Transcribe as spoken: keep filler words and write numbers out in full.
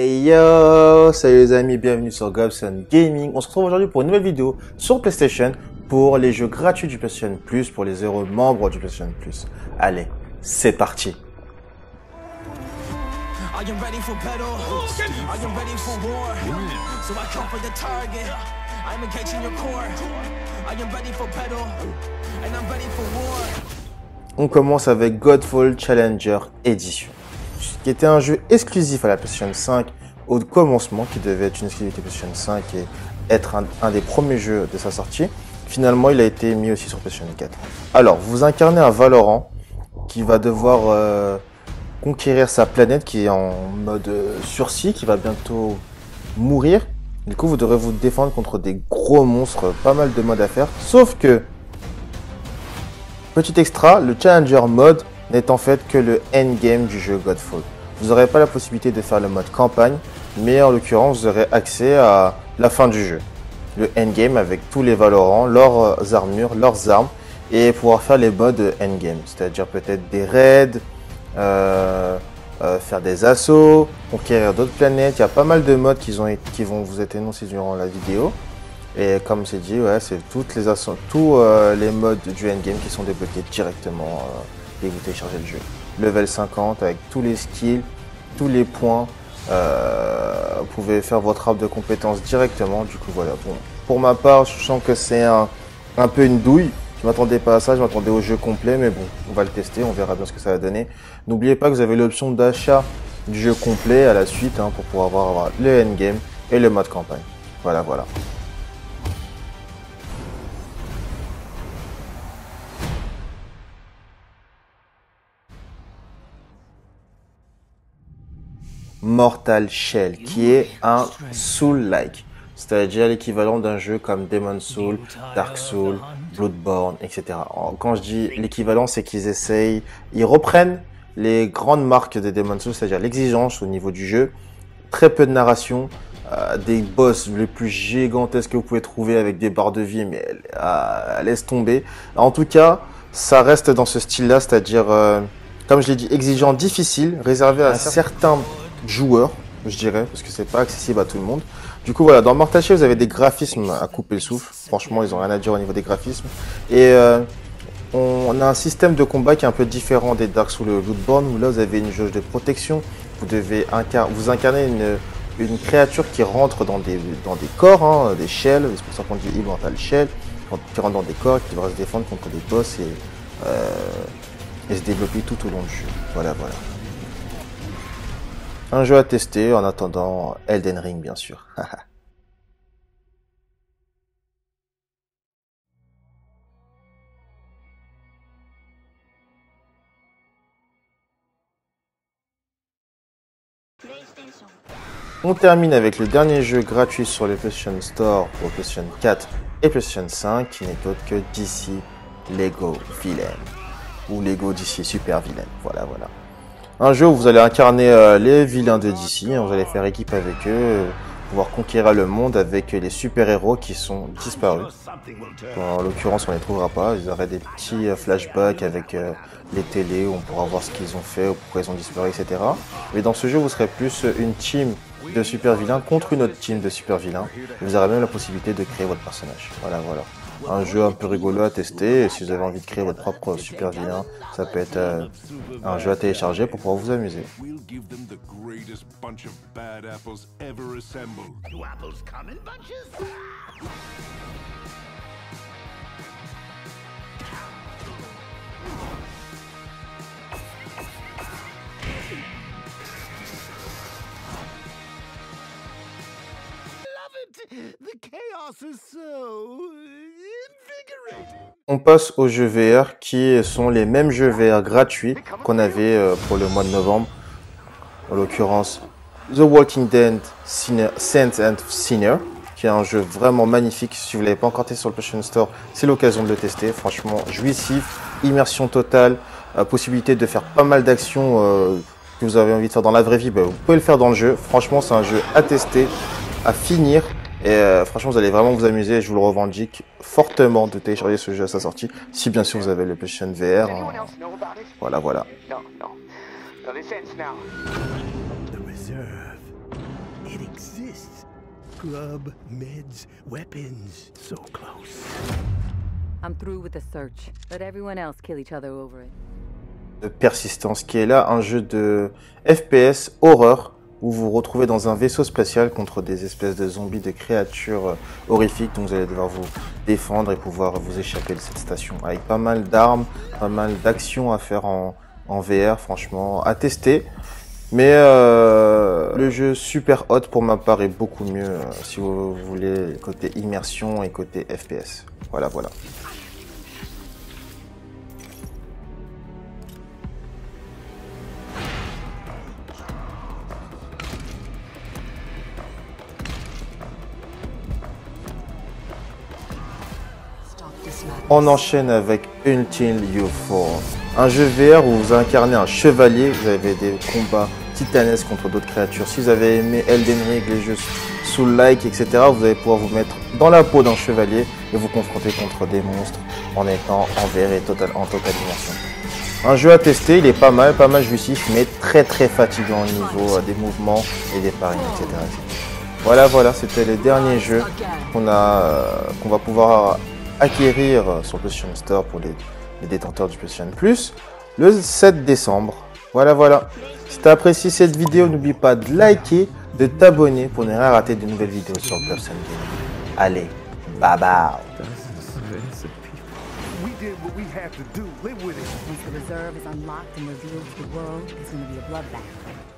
Hey yo, salut les amis, bienvenue sur Gobson Gaming. On se retrouve aujourd'hui pour une nouvelle vidéo sur PlayStation pour les jeux gratuits du PlayStation Plus, pour les heureux membres du PlayStation Plus. Allez, c'est parti. Are you ready for battle? Are you ready for war? So I come for the target. I'm engaging your core. Are you ready for battle? And I'm ready for war. On commence avec Godfall Challenger Edition, qui était un jeu exclusif à la PlayStation cinq au commencement, qui devait être une exclusivité PlayStation cinq et être un, un des premiers jeux de sa sortie. Finalement, il a été mis aussi sur PlayStation quatre. Alors, vous incarnez un Valorant qui va devoir euh, conquérir sa planète, qui est en mode euh, sursis, qui va bientôt mourir. Du coup, vous devrez vous défendre contre des gros monstres, pas mal de modes à faire. Sauf que, petit extra, le Challenger mode n'est en fait que le endgame du jeu Godfall. Vous n'aurez pas la possibilité de faire le mode campagne, mais en l'occurrence, vous aurez accès à la fin du jeu. Le endgame avec tous les Valorants, leurs armures, leurs armes, et pouvoir faire les modes endgame, c'est-à-dire peut-être des raids, euh, euh, faire des assauts, conquérir d'autres planètes. Il y a pas mal de modes qui, ont, qui vont vous être énoncés durant la vidéo. Et comme c'est dit, ouais, c'est toutes les assauts, tous euh, les modes du endgame qui sont débloqués directement euh, dès que vous téléchargez le jeu. Level cinquante avec tous les skills, tous les points. Euh, vous pouvez faire votre arbre de compétences directement. Du coup, voilà. Bon, pour ma part, je sens que c'est un, un peu une douille. Je m'attendais pas à ça, je m'attendais au jeu complet, mais bon, on va le tester, on verra bien ce que ça va donner. N'oubliez pas que vous avez l'option d'achat du jeu complet à la suite hein, pour pouvoir avoir, avoir le endgame et le mode campagne. Voilà, voilà. Mortal Shell, qui est un Soul-like, c'est-à-dire l'équivalent d'un jeu comme Demon's Souls, Dark Souls, Bloodborne, et cetera. Quand je dis l'équivalent, c'est qu'ils essayent, ils reprennent les grandes marques de Demon's Souls, c'est-à-dire l'exigence au niveau du jeu, très peu de narration, euh, des boss les plus gigantesques que vous pouvez trouver avec des barres de vie, mais euh, laisse tomber. En tout cas, ça reste dans ce style-là, c'est-à-dire, euh, comme je l'ai dit, exigeant, difficile, réservé à certains joueurs, je dirais, parce que c'est pas accessible à tout le monde. Du coup, voilà, dans Mortal Shell, vous avez des graphismes à couper le souffle. Franchement, ils ont rien à dire au niveau des graphismes. Et euh, on a un système de combat qui est un peu différent des Dark Souls et Bloodborne, où là, vous avez une jauge de protection. Vous devez incar vous incarner une, une créature qui rentre dans des, dans des corps, hein, des shells. C'est pour ça qu'on dit Immortal Shell, qui rentre dans des corps, qui devra se défendre contre des boss et, euh, et se développer tout au long du jeu. Voilà, voilà. Un jeu à tester en attendant Elden Ring, bien sûr. On termine avec le dernier jeu gratuit sur le PlayStation Store pour PlayStation quatre et PlayStation cinq, qui n'est autre que D C Lego Villain. Ou Lego D C Super Villain. Voilà, voilà. Un jeu où vous allez incarner euh, les vilains de D C, hein, vous allez faire équipe avec eux, euh, pouvoir conquérir le monde avec les super-héros qui sont disparus. Bon, en l'occurrence, on les trouvera pas, il y aurait des petits euh, flashbacks avec euh, les télés où on pourra voir ce qu'ils ont fait, ou pourquoi ils ont disparu, et cetera. Mais dans ce jeu, vous serez plus une team de super-vilains contre une autre team de super-vilains. Vous aurez même la possibilité de créer votre personnage. Voilà, voilà. Un jeu un peu rigolo à tester, et si vous avez envie de créer votre propre super vilain, ça peut être euh, un jeu à télécharger pour pouvoir vous amuser. On passe aux jeux V R qui sont les mêmes jeux V R gratuits qu'on avait pour le mois de novembre. En l'occurrence, The Walking Dead Saints and Sinner, qui est un jeu vraiment magnifique. Si vous ne l'avez pas encore testé sur le PlayStation Store, c'est l'occasion de le tester. Franchement, jouissif, immersion totale, euh, possibilité de faire pas mal d'actions euh, que vous avez envie de faire dans la vraie vie. Bah, vous pouvez le faire dans le jeu. Franchement, c'est un jeu à tester, à finir. Et euh, franchement, vous allez vraiment vous amuser. Je vous le revendique fortement de télécharger ce jeu à sa sortie. Si bien sûr vous avez le PlayStation V R. Hein. Voilà, voilà. It exists. Grub, meds, weapons. So close. I'm through with the search. Let everyone else kill each other over it. De persistance qui est là, un jeu de F P S horreur où vous vous retrouvez dans un vaisseau spatial contre des espèces de zombies, de créatures horrifiques. Donc vous allez devoir vous défendre et pouvoir vous échapper de cette station avec pas mal d'armes, pas mal d'actions à faire en, en V R, franchement, à tester. Mais euh, le jeu super hot pour ma part est beaucoup mieux euh, si vous voulez côté immersion et côté F P S. Voilà, voilà. On enchaîne avec Until You Fall, un jeu V R où vous incarnez un chevalier, vous avez des combats titanesques contre d'autres créatures. Si vous avez aimé Elden Ring, les jeux Soul-like, et cetera, vous allez pouvoir vous mettre dans la peau d'un chevalier et vous confronter contre des monstres en étant en V R et total, en totale immersion. Un jeu à tester, il est pas mal, pas mal jouissif, mais très très fatigant au niveau des mouvements et des paris, et cetera et cetera. Voilà, voilà, c'était les derniers jeux qu'on a, euh, qu'on va pouvoir acquérir sur le PlayStation Store pour les, les détenteurs du PlayStation Plus le sept décembre. Voilà, voilà. Si tu as apprécié cette vidéo, n'oublie pas de liker, de t'abonner pour ne rien rater de nouvelles vidéos sur Puffs and Gaming. Allez, bye bye. We did what we had to do. Live with it. Once the reserve is unlocked and revealed to the world, it's going to be a bloodbath.